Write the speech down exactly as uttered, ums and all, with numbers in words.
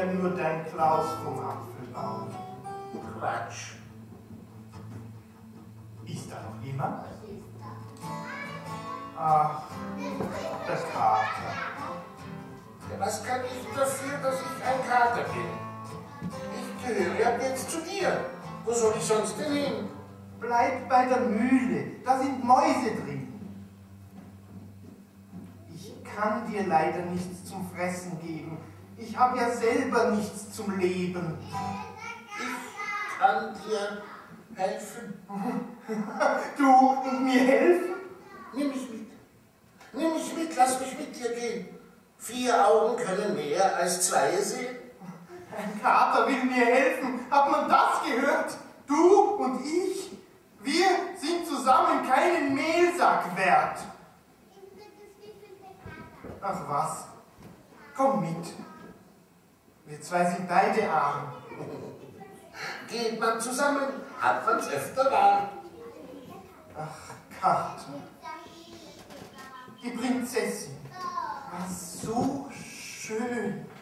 ja nur dein Klaus vom Apfelbaum. Quatsch. Ist da noch jemand? Ach, der Kater. Ja, was kann ich dafür, dass ich ein Kater bin? Ich gehöre ja jetzt zu dir. Wo soll ich sonst denn hin? Bleib bei der Mühle, da sind Mäuse drin. Ich kann dir leider nichts zum Fressen geben. Ich habe ja selber nichts zum Leben. Ich kann dir helfen. Du und mir helfen? Nimm mich mit. Nimm mich mit, lass mich mit dir gehen. Vier Augen können mehr als zwei sehen. Ein Kater will mir helfen. Hat man das gehört? Du und ich? Wir sind zusammen keinen Mehlsack wert. Ach was, komm mit. Wir zwei sind beide arm. Geht man zusammen, hat man's öfter wahr. Ach, Kater. Die Prinzessin war so schön.